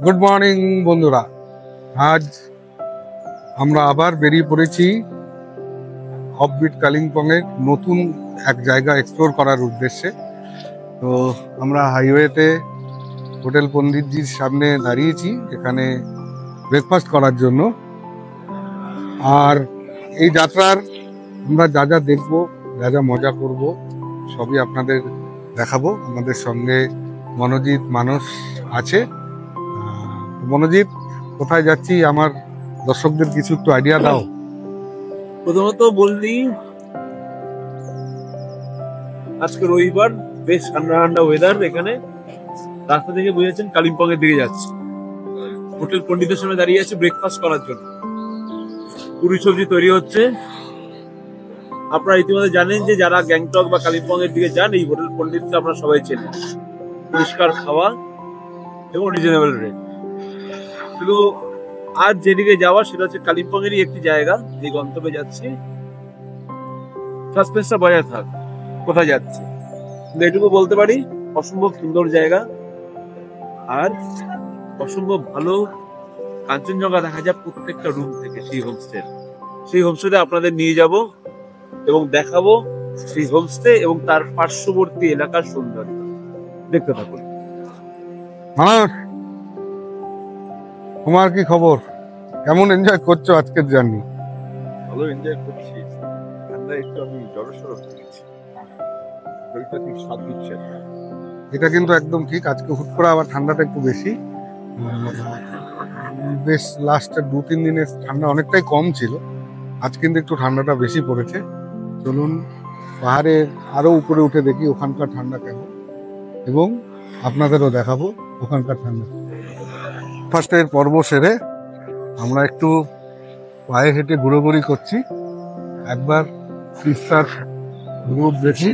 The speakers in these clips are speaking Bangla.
গুড মর্নিং বন্ধুরা, আজ আমরা আবার বেরিয়ে পড়েছি অফবিট কালিম্পং এর নতুন এক জায়গা এক্সপ্লোর করার উদ্দেশ্যে। তো আমরা হাইওয়েতে হোটেল পণ্ডিতজির সামনে দাঁড়িয়েছি এখানে ব্রেকফাস্ট করার জন্য। আর এই যাত্রার আমরা যা যা দেখবো, যা যা মজা করব, সবই আপনাদের দেখাবো। আমাদের সঙ্গে মনোজিৎ মানস আছে। মনোজিৎ, কোথায় যাচ্ছি আমার দর্শকদের কিছু একটু আইডিয়া দাও। প্রথমত বললি, আজকে রবিবার, বেশ ঠান্ডা ঠান্ডা ওয়েদার। এখানে রাস্তা থেকে বুঝেছেন কালিম্পং এর দিকে যাচ্ছি। হোটেল পণ্ডিতের সামনে দাঁড়িয়ে আছি ব্রেকফাস্ট করার জন্য। পুরি সবজি তৈরি হচ্ছে। আপনারা ইতিমধ্যে জানেন যে যারা গ্যাংটক বা কালিম্পং এর দিকে যান, এই হোটেল পণ্ডিতকে আপনারা সবাই চেনেন। পরিষ্কার খাওয়া এবং রিজনেবল রেট। শুধু আজ যেদিকে যাওয়া সেটা হচ্ছে কালিম্পং এরই একটি জায়গা, যে গন্তব্যে যাচ্ছি। সাসপেন্সটা বজায় থাক কোথায় যাচ্ছি, কিন্তু এটুকু বলতে পারি অসম্ভব সুন্দর জায়গা আর অসম্ভব ভালো কাঞ্চনজঙ্ঘা দেখা যায় প্রত্যেকটা রুম থেকে। সেই হোমস্টেতে আপনাদের নিয়ে যাব এবং দেখাবো সেই হোমস্টে এবং তার পার্শ্ববর্তী এলাকার সৌন্দর্য। দেখতে থাকুন। তোমার কি খবর? কেমন এনজয় করছো আজকের জার্নি? ভালো এনজয় করছি। ঠান্ডা একটু আমি জড়সড় হয়ে গেছি, শরীরটা ঠিক স্বাদ দিচ্ছে। এটা কিন্তু একদম ঠিক। আজকে হুট করে আবার ঠান্ডাটা একটু বেশি। বেশ লাস্টের 2-3 দিনের ঠান্ডা অনেকটাই কম ছিল, আজ কিন্তু একটু ঠান্ডাটা বেশি পড়েছে। চলুন পাহাড়ে আরো উপরে উঠে দেখি ওখানকার ঠান্ডা কেমন, এবং আপনাদেরও দেখাবো ওখানকার ঠান্ডা। ফার্স্টের পর্ব সেরে আমরা একটু পায়ে হেঁটে ঘুরোঘুরি করছি। একবার তিস্তার রূপ দেখি।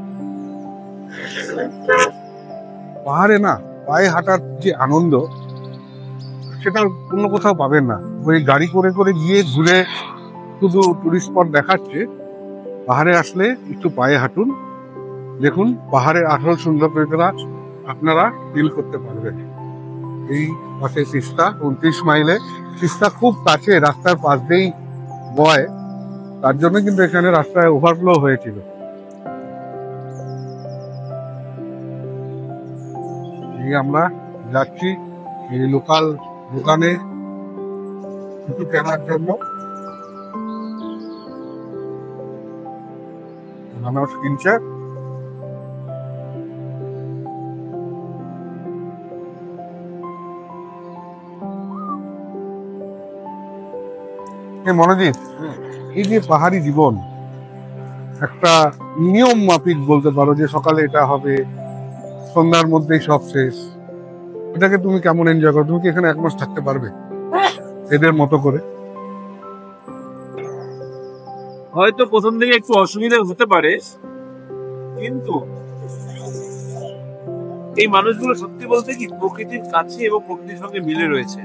পাহাড়ে না পায়ে হাঁটার যে আনন্দ, সেটা অন্য কোথাও পাবেন না। ওই গাড়ি করে করে গিয়ে ঘুরে শুধু টুরিস্ট স্পট দেখাচ্ছে। পাহাড়ে আসলে একটু পায়ে হাঁটুন, দেখুন পাহাড়ের আসল সৌন্দর্যটা আপনারা ফিল করতে পারবেন। এই পাশে তিস্তা, 29 মাইলে। তিস্তা খুব কাছে, রাস্তার পাশ দিয়েই বয়, তার জন্য কিন্তু এখানে রাস্তায় ওভারফ্লো হয়েছিল। এই আমরা যাচ্ছি এই লোকাল দোকানে কিছু কেনার জন্য। মানুষ কিনছে। মনোজিৎ, এই যে পাহাড়ি জীবন, একটা নিয়ম মাফিক বলতে পারো, যে সকালে এটা হবে, সন্ধ্যার মধ্যেই সব শেষ, এটাকে তুমি কেমন এনজয় করো? তুমি কি এখানে 1 মাস থাকতে পারবে এদের মতো করে? হয়তো প্রথম দিকে একটু অসুবিধা হতে পারে, কিন্তু এই মানুষগুলো সত্যি বলতে কি প্রকৃতির কাছে এবং প্রকৃতির সঙ্গে মিলে রয়েছে,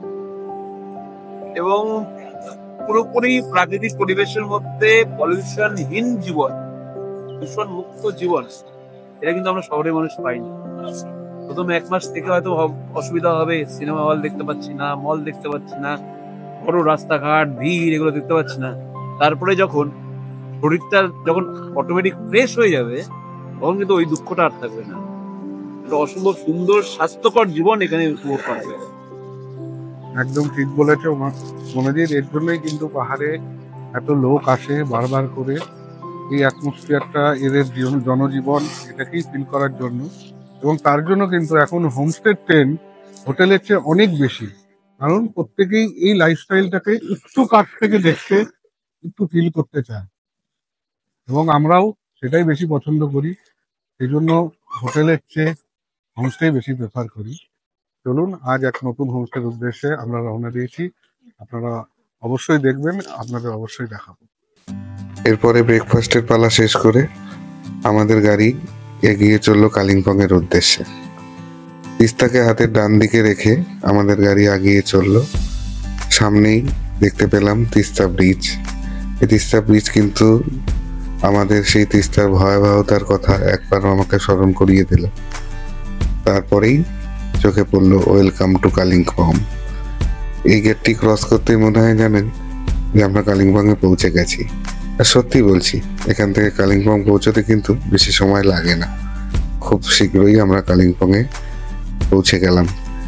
এবং পুরোপুরি প্রাকৃতিক পরিবেশের মধ্যে পলিউশনহীন জীবন, দূষণ মুক্ত জীবন, এটা কিন্তু আমরা শহরের মানুষ পাইনি। প্রথম 1 মাস থেকে হয়তো অসুবিধা হবে, সিনেমা হল দেখতে পাচ্ছি না, মল দেখতে পাচ্ছি না, বড় রাস্তাঘাট, ভিড়, এগুলো দেখতে পাচ্ছি না। তারপরে যখন শরীরটা যখন অটোমেটিক ফ্রেশ হয়ে যাবে, তখন কিন্তু ওই দুঃখটা আর থাকবে না। একটা অসম্ভব সুন্দর স্বাস্থ্যকর জীবন এখানে উপভোগ করা যায়। একদম ঠিক বলেছো মনোজিৎ। এর জন্যই কিন্তু পাহাড়ে এত লোক আসে বারবার করে, এই অ্যাটমসফিয়ারটা, এদের জনজীবন, এটাকেই ফিল করার জন্য। এবং তার জন্য কিন্তু এখন হোমস্টে ট্রেন্ড হোটেলের চেয়ে অনেক বেশি, কারণ প্রত্যেকেই এই লাইফস্টাইলটাকে একটু কাছ থেকে দেখতে, একটু ফিল করতে চায়, এবং আমরাও সেটাই বেশি পছন্দ করি। সেই জন্য হোটেলের চেয়ে হোমস্টে বেশি প্রেফার করি। চলুন আজ এক নতুন হোমস্টের উদ্দেশ্যে আমরা রওনা দিয়েছি। আপনারা অবশ্যই দেখবেন, আপনাদের অবশ্যই দেখাবো। এরপরে ব্রেকফাস্টের পালা শেষ করে আমাদের গাড়ি এগিয়ে চললো কালিম্পং এর উদ্দেশ্যে। তিস্তাকে হাতের ডান দিকে রেখে আমাদের গাড়ি এগিয়ে চললো। সামনেই দেখতে পেলাম তিস্তা ব্রিজ। এই তিস্তা ব্রিজ কিন্তু আমাদের সেই তিস্তার ভয়াবহতার কথা একবার আমাকে স্মরণ করিয়ে দিল। তারপরেই চোখে পড়লো ওয়েলকাম টু কালিম্পং। এই গেটটি ক্রস করতেই মনে হয় জানেন যে আমরা কালিম্পংয়ে পৌঁছে গেছি। আর সত্যি বলছি, এখান থেকে কালিম্পং পৌঁছতে কিন্তু বেশি সময় লাগে না, খুব শীঘ্রই আমরা কালিম্পংয়ে পৌঁছে গেলাম।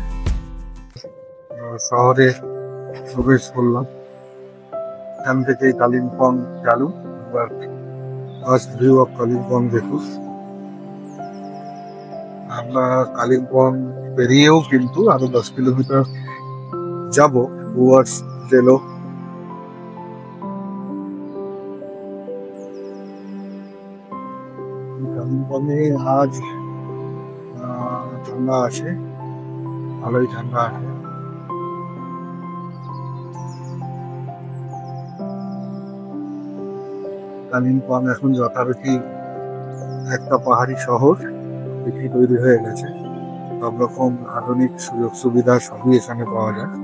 শহরে প্রবেশ করলাম, এখান থেকে কালিম্পং চালু। এবার ফার্স্ট ভিউ অফ কালিম্পং দেখুন। আমরা কালিম্পং পেরিয়েও কিন্তু আরো 10 কিলোমিটার যাব টুয়ার্ডস জেলো। কালিম্পংয়ে আজ ঠান্ডা আছে, ভালোই ঠান্ডা আছে। কালিম্পং এখন যথারীতি একটা পাহাড়ি শহর এটি তৈরি হয়ে গেছে। সব রকম আধুনিক সুযোগ সুবিধা সবই এখানে পাওয়া যায়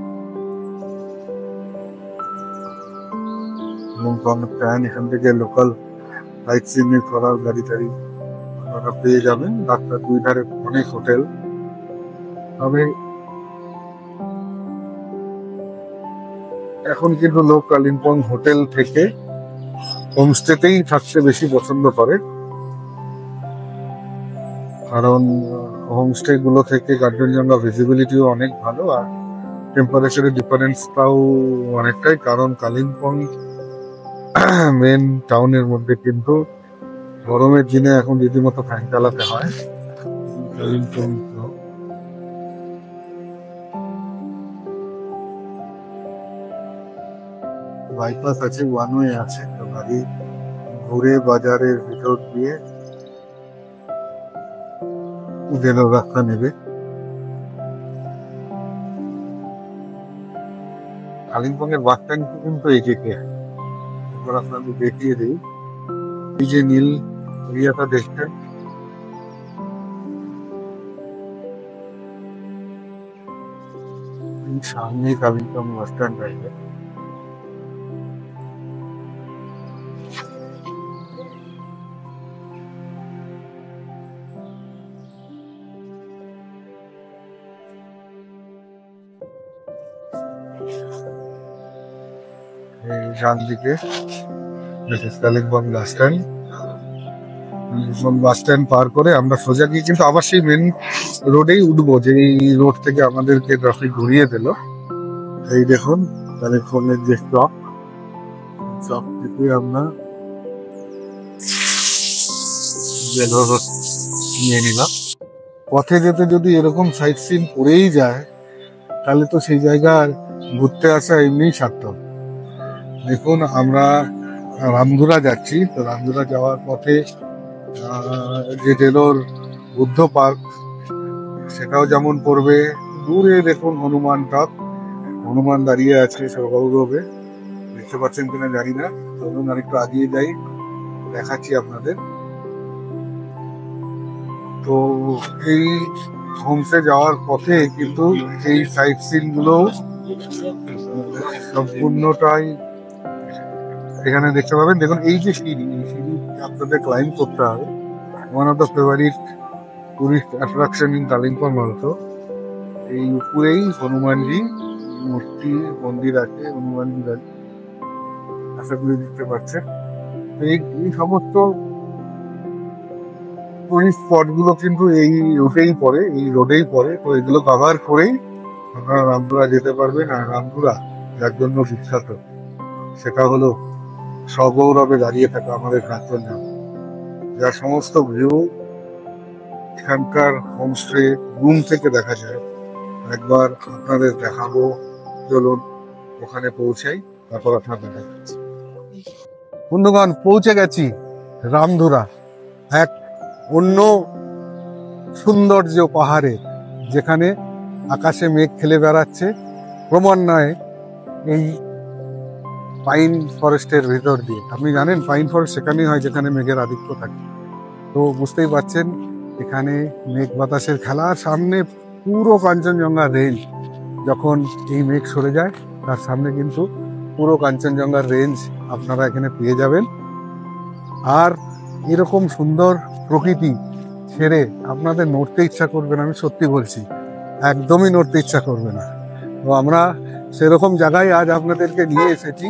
এবং ট্রেন এখান থেকে লোকাল সাইট সিইং করার গাড়ি টাড়ি আপনারা পেয়ে যাবেন। রাস্তার দুই ধারে অনেক হোটেল। তবে এখন কিন্তু লোক কালিম্পং হোটেল থেকে হোমস্টেতেই থাকতে বেশি পছন্দ করে, কারণ হোমস্টে গুলো থেকে কাঞ্চনজঙ্ঘা ভিজিবিলিটিও অনেক ভালো আর টেম্পারেচারের ডিফারেন্সটাও অনেকটাই। কারণ কালিম্পং মেন টাউনের মধ্যে কিন্তু গরমের দিনে এখন রীতিমতো ফ্যান চালাতে হয়। কালিম্পং বাইপাস আছে, ওয়ান ওয়ে আছে, তো গাড়ি ঘুরে বাজারের ভিতর দিয়ে জেলো রাস্তা নেবে। কালিম্পং এর বাস স্ট্যান্ড কিন্তু এদিকে, এবার আপনাকে দেখিয়ে দিই। এই যে নীল এরিয়াটা দেখছেন, সামনে কালিম্পং বাস স্ট্যান্ড আছে। ডান দিকে Kalimpong bus stand. Bus stand পার করে আমরা সোজা গিয়ে কিন্তু আবার সেই মেন রোডেই উঠবো, যে এই রোড থেকে আমাদেরকে ট্রাফিক ঘুরিয়ে দিল। এই দেখুন কালিম্পংয়ের যে স্টপ থেকে আমরা জেলো রোড নিয়ে নিলাম। পথে যেতে যদি এরকম সাইট সিন করেই যায় তাহলে তো সেই জায়গার ঘুরতে আসা এমনিই সার্থক। দেখুন আমরা রামধুরা যাচ্ছি, তো রামধুরা যাওয়ার পথে যে জেলোর বুদ্ধ পার্ক সেটাও যেমন পড়বে। দূরে দেখুন হনুমান টপ, হনুমান দাঁড়িয়ে আছে সৌরভে, দেখতে পাচ্ছেন কিনা জানি না। ধরুন আরেকটু আগিয়ে যাই, দেখাচ্ছি আপনাদের। তো এই হোমসে যাওয়ার পথে কিন্তু এই সাইট সিন গুলো সম্পূর্ণটাই এখানে দেখতে পাবেন। দেখুন এই যে সিঁড়ি, এই সিঁড়ি আপনাদের ক্লাইম্ব করতে হবে। One of the favourite tourist attraction in Kalimpong also. এই উপরেই হনুমানজি মূর্তি মন্দির আছে, হনুমানজি আশা করি দেখতে পাচ্ছেন। এই সমস্ত টুরিস্ট স্পট গুলো কিন্তু এই রুটেই পড়ে, এই রোডেই পড়ে। তো এগুলো কভার করেই আপনারা রামধুরা যেতে পারবেন। আর রামধুরা যার জন্য বিখ্যাত সেটা হলো সগৌরবে দাঁড়িয়ে থাকা আমাদের কাঞ্চনজঙ্ঘা, যার সমস্ত ভিউ এখানকার হোমস্টে রুম থেকে দেখা যায়। একবার আপনাদের দেখাবো, চলুন ওখানে পৌঁছাই, তারপর আপনাদের দেখাচ্ছি। বন্ধুগণ পৌঁছে গেছি রামধুরা, এক অন্য সৌন্দর্য পাহাড়ে, যেখানে আকাশে মেঘ খেলে বেড়াচ্ছে ক্রমান্বয়ে এই পাইন ফরেস্টের ভিতর দিয়ে। আপনি জানেন পাইন ফরেস্ট সেখানেই হয় যেখানে মেঘের আধিক্য থাকে। তো বুঝতেই পারছেন এখানে মেঘ বাতাসের খেলা। সামনে পুরো কাঞ্চনজঙ্ঘা রেঞ্জ, যখন এই মেঘ সরে যায় তার সামনে কিন্তু পুরো কাঞ্চনজঙ্ঘার রেঞ্জ আপনারা এখানে পেয়ে যাবেন। আর এরকম সুন্দর প্রকৃতি ছেড়ে আপনাদের নড়তে ইচ্ছা করবে না, আমি সত্যি বলছি। একদমই নড়তে ইচ্ছা করবে না। তো আমরা সেরকম জায়গায় আজ আপনাদেরকে নিয়ে এসেছি,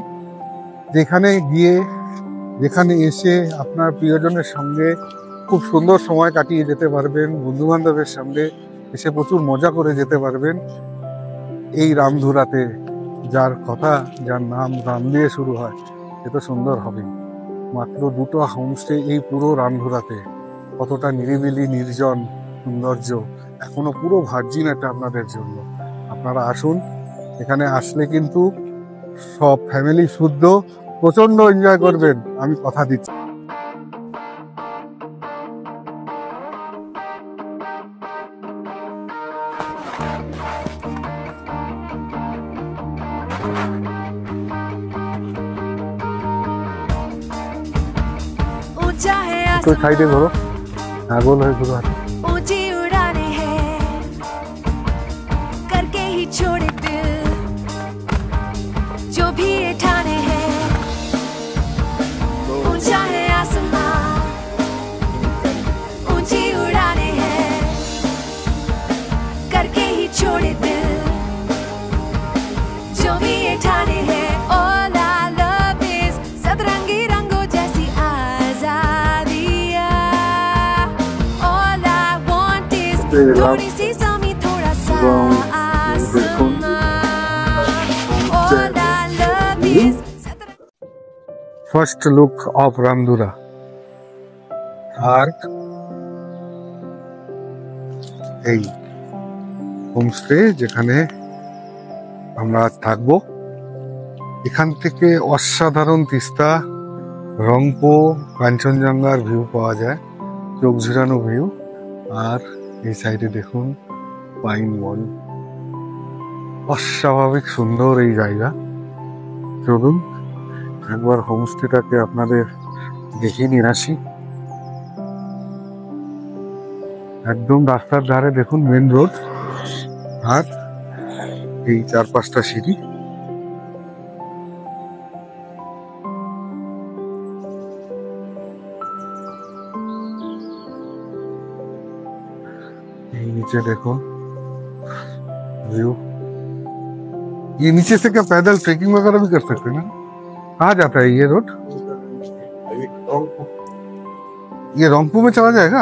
যেখানে এসে আপনার প্রিয়জনের সঙ্গে খুব সুন্দর সময় কাটিয়ে যেতে পারবেন, বন্ধু বান্ধবের সঙ্গে এসে প্রচুর মজা করে যেতে পারবেন। এই রামধুরাতে, যার নাম রাম দিয়ে শুরু হয়, সে তো সুন্দর হবে। মাত্র 2টো হোমস্টে এই পুরো রামধুরাতে। কতটা নিরিবিলি, নির্জন, সৌন্দর্য, এখনো পুরো ভার্জিন এটা আপনাদের জন্য। আপনারা আসুন, এখানে আসলে কিন্তু সব ফ্যামিলি শুদ্ধ প্রচন্ড এনজয় করবেন, আমি কথা দিচ্ছি। ऊंचा है তো সাইডে ধরো, গোল হয়ে ঘুরো। ऊंची उड़ाने हैं करके ही छोड़े दिल जो भी ये ठाने हैं। ऊंचा है आसमां ऊंची उड़ाने हैं करके ही छोड़े दिल जो भी ये ठाने हैं। All I love is सतरंगी रंगों जैसी आजादियाँ। All I want is थोड़ी सी ज़मीं थोड़ा सा आसमां। All I love is first look of Ramdhura. আর এই হোমস্টে যেখানে আমরা থাকবো, এখান থেকে অসাধারণ তিস্তা, রংপো, কাঞ্চনজঙ্ঘার ভিউ পাওয়া যায়, চোখ ঝুরানো ভিউ। আর এই সাইডে দেখুন পাইন বন, অস্বাভাবিক সুন্দর এই জায়গা। চলুন একবার হোমস্টেটাকে আপনাদের দেখিয়ে নিয়ে আসি। একদম রাস্তার ধারে দেখুন মেন রোড, আর এই 4-5টা সিঁড়ি। এই नीचे देखो व्यू। ये नीचे से क्या पैदल ट्रेकिंग वगैरह भी कर सकते हैं ना? कहाँ जाता है ये रोड? ये रोंगपू में चला जाएगा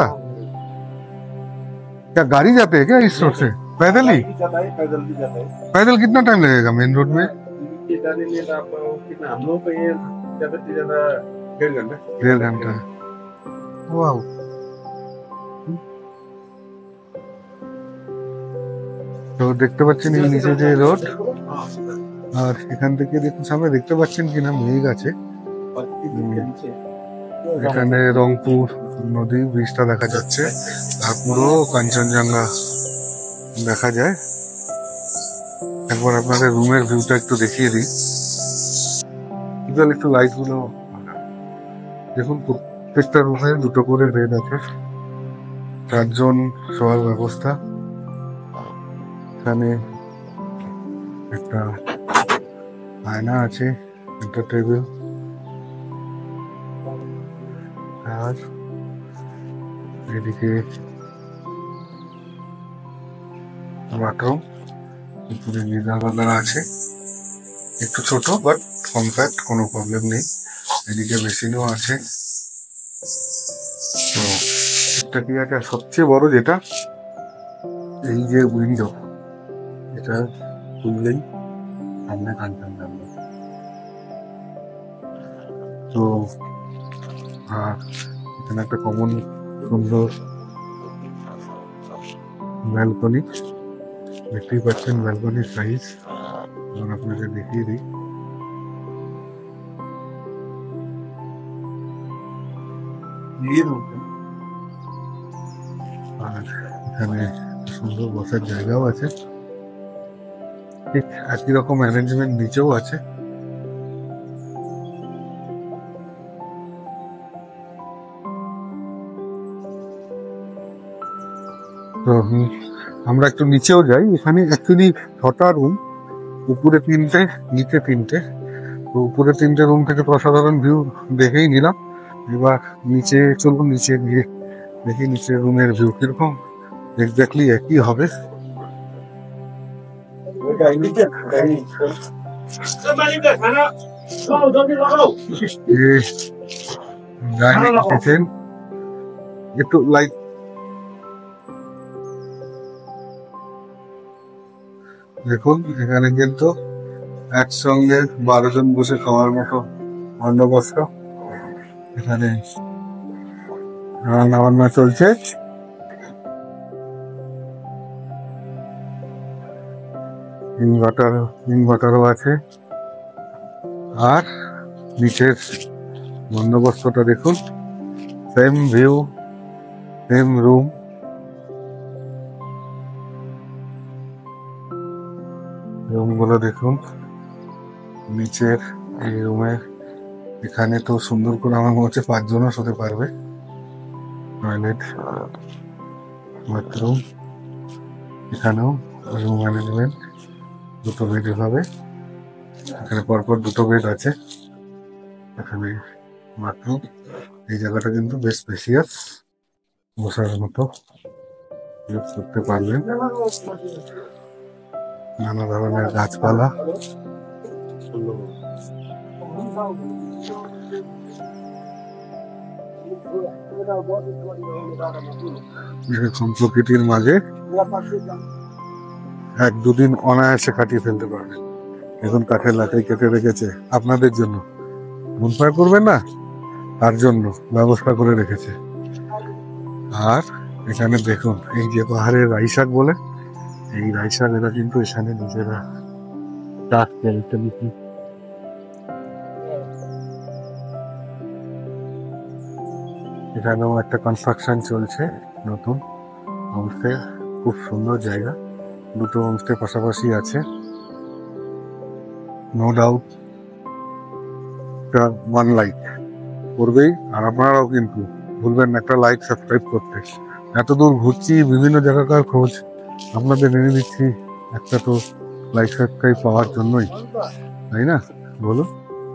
क्या? गाड़ी जाते हैं क्या इस रोड से? पैदल ही? पैदल भी जाता है। पैदल कितना टाइम लगेगा मेन रोड में? ये जाने के लिए आपको कितना, हम लोग को ये ज्यादा से ज्यादा 1.5 घंटा। 1.5 घंटा। वाह, তো দেখতে পাচ্ছেন এই নিচে যে রোড, আর এখান থেকে দেখুন সামনে দেখতে পাচ্ছেন কিনা মেঘ আছে। এখানে রংপুর নদী ব্রিজটা দেখা যাচ্ছে, আর পুরো কাঞ্চনজঙ্ঘা দেখা যায়। একবার আপনাদের রুমের ভিউটা একটু দেখিয়ে দিই। একটু লাইট গুলো দেখুন, প্রত্যেকটা রুমে 2টো করে বেড আছে, 4 জন শোয়ার ব্যবস্থা। এখানে একটা আয়না আছে, একটা টেবিল, আর এদিকে বাথরুম, উপরে গিজার বাগান আছে, একটু ছোট বাট কম্প্যাক্ট, কোনো প্রবলেম নেই। এদিকে বেসিনও আছে। তো এটা কি একটা সবচেয়ে বড় যেটা, এই যে উইন্ডো, এটা খুললেই সামনে কাঞ্চনজঙ্ঘা। তো আর এখানে একটা কমন সুন্দর ব্যালকনি, দেখতেই পাচ্ছেন ব্যালকনির সাইজ। আপনাকে দেখিয়ে দিই। আর এখানে সুন্দর বসার জায়গাও আছে, ঠিক একই রকম অ্যারেঞ্জমেন্ট নিচেও আছে। তো আমরা একটু নিচেও যাই। এখানে অ্যাকচুয়ালি 6টা রুম, উপরে 3টে, নিচে 3টে। তো উপরে 3টে রুম থেকে তো অসাধারণ ভিউ দেখেই নিলাম। এবার নিচে চলুন, নিচে গিয়ে দেখি নিচে রুমের ভিউ কিরকম। এক্স্যাক্টলি একই হবে, ডাইনিং কিচেন একটু লাইক দেখুন, এখানে কিন্তু একসঙ্গে 12 জন বসে খাওয়ার মতো বন্দোবস্ত। এখানে রান্না বান্না চলছে। ইনভার্টারও আছে। আর নিচের বন্দোবস্তটা দেখুন, সেম ভিউ, সেম রুম। রুমগুলো দেখুন, নিচের এই রুমের এখানে তো সুন্দর করে আমার মনে হচ্ছে 5 জনও শুতে পারবে। টয়লেট, বাথরুম, এখানেও রুম ম্যানেজমেন্ট, 2টো বেড হবে। এখানে পরপর 2টো বেড আছে। এখানে বাথরুম। এই জায়গাটা কিন্তু বেশ স্পেসিয়াস, বসার মতো ইউজ করতে পারবেন। নানা ধরনের গাছপালা। এরকম প্রকৃতির মাঝে 1-2 দিন অনায়াসে কাটিয়ে ফেলতে পারবেন। এখন কাঠের লাকড়ি কেটে রেখেছে আপনাদের জন্য, বনফায়ার করবেন না তার জন্য ব্যবস্থা করে রেখেছে। আর এখানে দেখুন, এই যে পাহাড়ের রাই শাক বলে, এই রাই শাক এরা কিন্তু এখানে নিজেরা চাষ করে নিচ্ছি। এখানেও একটা কনস্ট্রাকশন চলছে নতুন হোমস্টে। খুব সুন্দর জায়গা, 2টো হোমস্টে পাশাপাশি আছে। নো ডাউট ওয়ান লাইক করবেই। আর আপনারাও কিন্তু ভুলবেন না একটা লাইক সাবস্ক্রাইব করতে। এত দূর ঘুরছি, বিভিন্ন জায়গাকার খোঁজ আপনাদের এনে দিচ্ছি, একটা তো লাইক সাবস্ক্রাইব পাওয়ার জন্যই, তাই না? বলুন।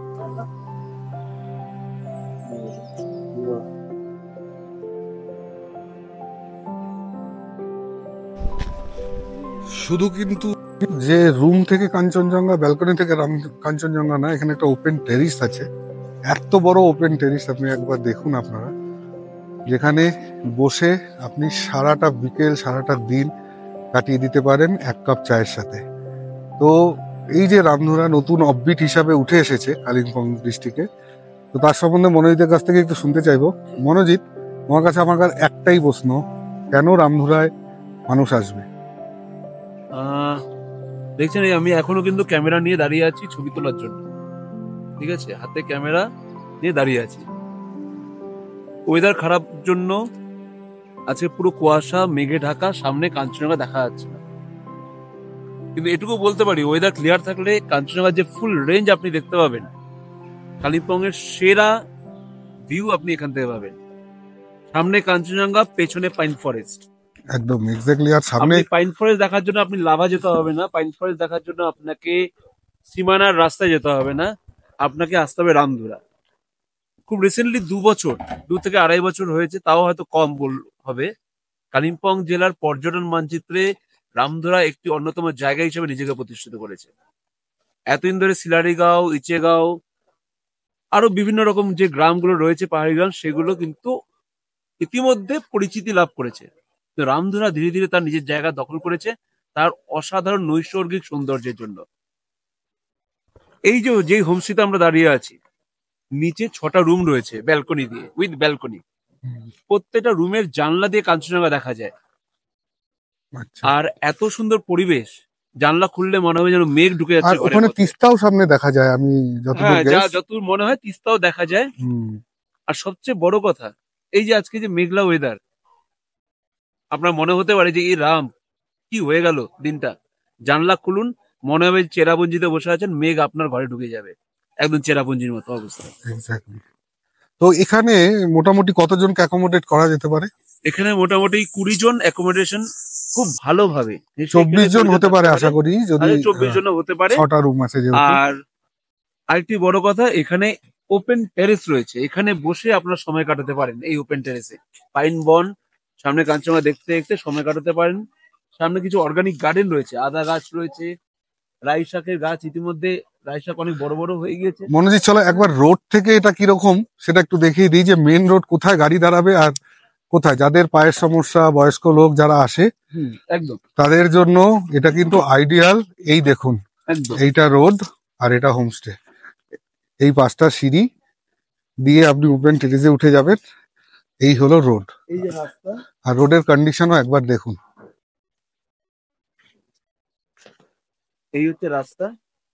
শুধু কিন্তু যে রুম থেকে কাঞ্চনজঙ্ঘা, ব্যালকনি থেকে কাঞ্চনজঙ্ঘা না, এখানে একটা ওপেন টেরিস আছে। এত বড় ওপেন টেরিস আপনি একবার দেখুন আপনারা, যেখানে বসে আপনি সারাটা বিকেল, সারাটা দিন কাটিয়ে দিতে পারেন 1 কাপ চায়ের সাথে। তো এই যে রামধুরা নতুন অফবিট হিসাবে উঠে এসেছে কালিম্পং ডিস্ট্রিক্টে, তো তার সম্বন্ধে মনোজিতের কাছ থেকে একটু শুনতে চাইবো। মনোজিৎ, আমার কাছে একটাই প্রশ্ন, কেন রামধুরায় মানুষ আসবে? দেখছেন, আমি এখনো কিন্তু ক্যামেরা নিয়ে দাঁড়িয়ে আছি ছবি তোলার জন্য। ঠিক আছে, হাতে ক্যামেরা নিয়ে দাঁড়িয়ে আছি। ওয়েদার খারাপ জন্য আজকে পুরো কুয়াশা, মেঘে ঢাকা, সামনে কাঞ্চনজঙ্ঘা দেখা যাচ্ছে না। কিন্তু এটুকু বলতে পারি, ওয়েদার ক্লিয়ার থাকলে কাঞ্চনজঙ্ঘার যে ফুল রেঞ্জ আপনি দেখতে পাবেন। কালিম্পং এর সেরা ভিউ আপনি এখান থেকে পাবেন। সামনে কাঞ্চনজঙ্ঘা, পেছনে পাইন ফরেস্ট। একদম এক্স্যাক্টলি। আর সামনে পাইন ফরেস্ট দেখার জন্য আপনি লাভা যেতে হবে না, পাইন ফরেস্ট দেখার জন্য আপনাকে সীমানার রাস্তায় যেতে হবে না, আপনাকে আসতে হবে রামধুরা। খুব রিসেন্টলি 2 থেকে 2.5 বছর হয়েছে, তাও হয়তো কম হবে। কালিম্পং জেলার পর্যটন মানচিত্রে রামধুরা একটি অন্যতম জায়গা হিসেবে নিজেকে প্রতিষ্ঠিত করেছে। এতদিন ধরে সিলারিগাঁও, ইচেগাঁও, আরো বিভিন্ন রকম যে গ্রামগুলো রয়েছে, পাহাড়ি গ্রাম, সেগুলো কিন্তু ইতিমধ্যে পরিচিতি লাভ করেছে। তো রামধুরা ধীরে ধীরে তার নিজের জায়গা দখল করেছে তার অসাধারণ নৈসর্গিক সৌন্দর্যের জন্য। এই যে হোমস্টেতে আমরা দাঁড়িয়ে আছি, নিচে 6টা রুম রয়েছে ব্যালকনি দিয়ে, উইথ ব্যালকনি। প্রত্যেকটা রুমের জানলা দিয়ে কাঞ্চনজঙ্ঘা দেখা যায়। আচ্ছা। আর এত সুন্দর পরিবেশ, জানলা খুললে মনে হবে যেন মেঘ ঢুকে আর যাচ্ছে ঘরের ওখানে মধ্যে। তিস্তাও সামনে দেখা যায়, আমি যতদূর হ্যাঁ, গেছি। যতদূর মনে হয় তিস্তাও দেখা যায়। আর সবচেয়ে বড় কথা, এই যে আজকে যে মেঘলা ওয়েদার, আপনার মনে হতে পারে যে এই রাম, কি হয়ে গেল দিনটা। জানলা খুলুন, মনে হবে চেরাপুঞ্জিতে বসে আছেন, মেঘ আপনার ঘরে ঢুকে যাবে, একদম চেরাপুঞ্জির মতো অবস্থা। এক্স্যাক্টলি। তো এখানে মোটামুটি কতজনকে অ্যাকোমোডেট করা যেতে পারে? এখানে মোটামুটি 20 জন অ্যাকোমোডেশন খুব ভালোভাবে। 24 জন হতে পারে আশা করি, যদি 24 জন হতে পারে। 6টা রুম আছে যেহেতু। আর আরেকটি বড় কথা, এখানে ওপেন টেরেস রয়েছে, এখানে বসে আপনারা সময় কাটাতে পারেন। এই ওপেন টেরেসে পাইন বন, সামনে কাঞ্চনজঙ্ঘা দেখতে দেখতে সময় কাটাতে পারেন। সামনে কিছু অর্গানিক গার্ডেন রয়েছে, আদা গাছ রয়েছে, রাই শাকের গাছ ইতিমধ্যে রাই শাক অনেক বড় বড় হয়ে গিয়েছে। মনোজিৎ চলো একবার রোড থেকে এটা কিরকম সেটা একটু দেখিয়ে দিই, যে মেন রোড কোথায় গাড়ি দাঁড়াবে আর কোথায় যাদের পায়ের সমস্যা, বয়স্ক লোক যারা আসে একদম তাদের জন্য এটা কিন্তু আইডিয়াল। এই দেখুন, একদম এইটা রোড আর এটা হোমস্টে। এই 5টা সিঁড়ি দিয়ে আপনি ওপেন টেরেসে উঠে যাবেন। এই হলো রোড, এই যে রাস্তা, আর রোডের কন্ডিশনও একবার দেখুন। এই হচ্ছে রাস্তা,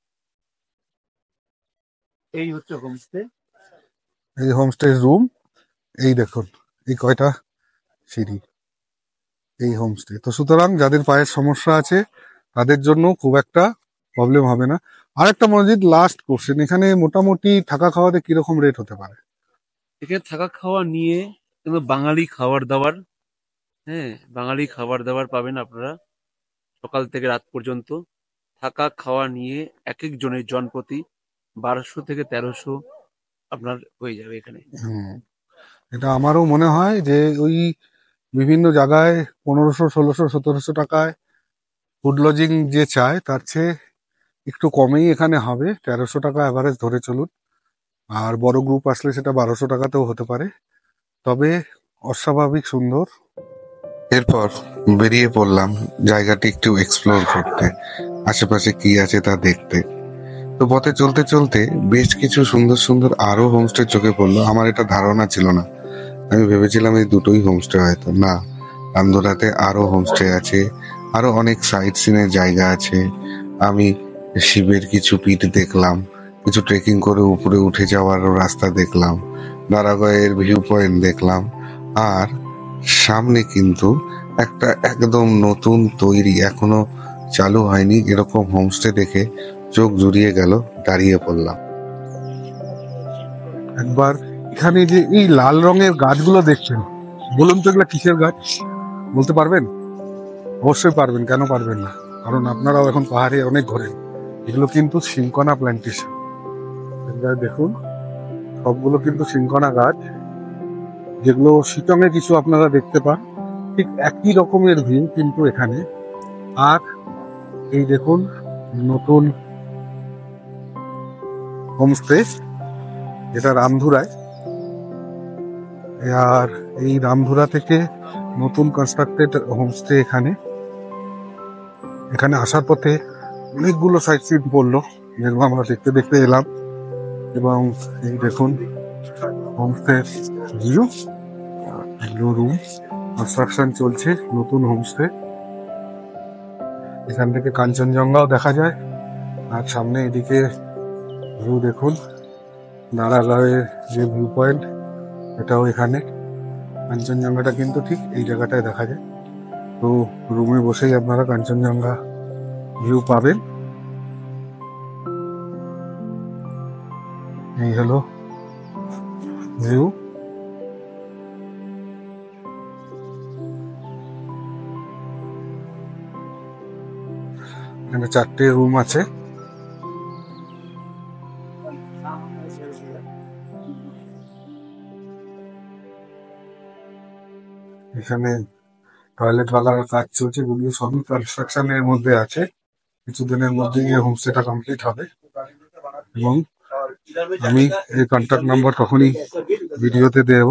এই হচ্ছে হোমস্টে। এই হোমস্টে রুম, এই দেখুন এই কয়টা সিঁড়ি, এই হোমস্টে। তো সুতরাং যাদের পায়ের সমস্যা আছে তাদের জন্য খুব একটা প্রবলেম হবে না। আর একটা মসজিদ লাস্ট কোশ্চেন, এখানে মোটামুটি থাকা খাওয়াতে কিরকম রেট হতে পারে? এখানে থাকা খাওয়া নিয়ে কিন্তু বাঙালি খাবার দাবার, বাঙালি খাবার দাবার পাবেন আপনারা সকাল থেকে রাত পর্যন্ত। থাকা খাওয়া নিয়ে এক এক জনের জনপ্রতি 1200 থেকে 1300 আপনার হয়ে যাবে এখানে। হুম, এটা আমারও মনে হয় যে ওই বিভিন্ন জায়গায় 1500, 1600, 1700 টাকায় ফুড লজিং যে চায় তার চেয়ে একটু কমেই এখানে হবে। 1300 টাকা অ্যাভারেজ ধরে চলুন। আর বড় গ্রুপ আসলে সেটা 1200 টাকাতেও হতে পারে। তবে অস্বাভাবিক সুন্দর। এরপর বেরিয়ে পড়লাম জায়গাটি একটু এক্সপ্লোর করতে, আশেপাশে কি আছে তা দেখতে। তো পথে চলতে চলতে বেশ কিছু সুন্দর সুন্দর আরো হোমস্টে চোখে পড়লো। আমার এটা ধারণা ছিল না, আমি ভেবেছিলাম এই দুটোই হোমস্টে, হয়তো না। রামধুরাতে আরো হোমস্টে আছে, আরো অনেক সাইট সিনের জায়গা আছে। আমি শিবের কিছু পিঠ দেখলাম, কিছু ট্রেকিং করে উপরে উঠে যাওয়ারও রাস্তা দেখলাম, দারাগাঁয়ের ভিউ পয়েন্ট দেখলাম। আর সামনে কিন্তু একটা একদম নতুন তৈরি, এখনো চালু হয়নি এরকম হোমস্টে দেখে চোখ জুড়িয়ে গেল, দাঁড়িয়ে পড়লাম। একবার এখানে যে এই লাল রঙের গাছগুলো দেখছেন, বলুন তো এগুলো কিসের গাছ? বলতে পারবেন? অবশ্যই পারবেন, কেন পারবেন না? কারণ আপনারাও এখন পাহাড়ে অনেক ঘোরেন। এগুলো কিন্তু সিনকোনা প্ল্যান্টেশন। দেখুন সবগুলো কিন্তু সিনকোনা গাছ, যেগুলো শিটংয়ে কিছু আপনারা দেখতে পান। ঠিক একই রকমের ভিউ কিন্তু এখানে। আর এই দেখুন নতুন হোমস্টে, যেটা রামধুরায়। আর এই রামধুরা থেকে নতুন কনস্ট্রাক্টেড হোমস্টে এখানে। এখানে আসার পথে অনেকগুলো সাইট সিন পড়লো, যেগুলো আমরা দেখতে দেখতে এলাম। এবং এই দেখুন হোমস্টে ভিউ, এগুলো রুম কনস্ট্রাকশন চলছে, নতুন হোমস্টে। এখান থেকে কাঞ্চনজঙ্ঘাও দেখা যায়। আর সামনে এদিকে ভিউ দেখুন, নারাগাঁয়ের যে ভিউ পয়েন্ট, এটাও এখানে। কাঞ্চনজঙ্ঘাটা কিন্তু ঠিক এই জায়গাটায় দেখা যায়। তো রুমে বসেই আপনারা কাঞ্চনজঙ্ঘা ভিউ পাবেন। এই হলো ভিউ। এখানে 4টে রুম আছে। এখানে টয়লেট বাগানোর কাজ চলছে, যেগুলো সবই কনস্ট্রাকশনের মধ্যে আছে। কিছুদিনের মধ্যেই এই হোমস্টেটা কমপ্লিট হবে। এবং আমি এই কন্ট্যাক্ট নাম্বার তখনই ভিডিওতে দেবো।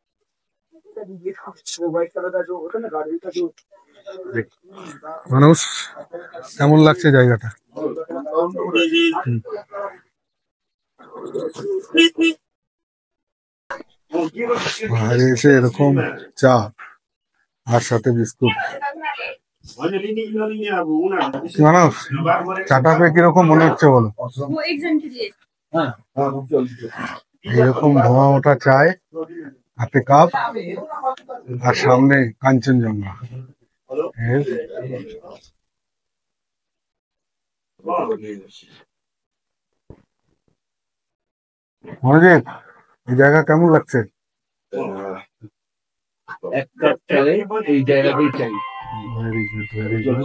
মানুষ কেমন লাগছে জায়গাটা? বাইরে এসে এরকম চা আর সাথে বিস্কুট, মানুষ চাটা পেয়ে কিরকম মনে হচ্ছে বলো? এরকম ধোঁয়া ওঠা চায়, হাতে কাপ, আর সামনে কাঞ্চনজঙ্ঘা। মনোজিৎ, এই জায়গা কেমন লাগছে? একটা চাই, এই জায়গাতেই চাই। Very good, very good.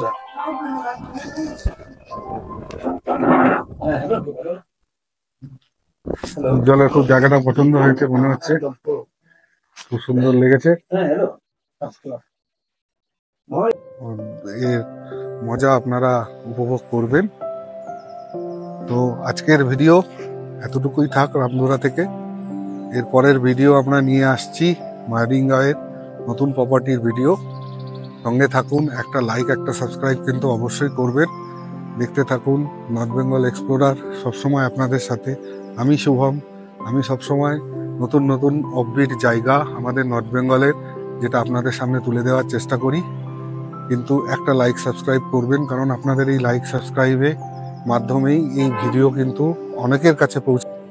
উজ্জ্বলের খুব জায়গাটা পছন্দ হয়েছে মনে হচ্ছে, খুব সুন্দর লেগেছে। এর মজা আপনারা উপভোগ করবেন। তো আজকের ভিডিও এতটুকুই থাক রামধুরা থেকে। এর পরের ভিডিও আমরা নিয়ে আসছি মায়াডিঙ্গায়ের নতুন প্রপার্টির ভিডিও। সঙ্গে থাকুন, একটা লাইক একটা সাবস্ক্রাইব কিন্তু অবশ্যই করবেন। দেখতে থাকুন নর্থ বেঙ্গল এক্সপ্লোরার, সবসময় আপনাদের সাথে। আমি শুভম, আমি সবসময় নতুন নতুন অফবিট জায়গা আমাদের নর্থ বেঙ্গলের, যেটা আপনাদের সামনে তুলে দেওয়ার চেষ্টা করি। কিন্তু একটা লাইক সাবস্ক্রাইব করবেন, কারণ আপনাদের এই লাইক সাবস্ক্রাইবের মাধ্যমেই এই ভিডিও কিন্তু অনেকের কাছে পৌঁছে।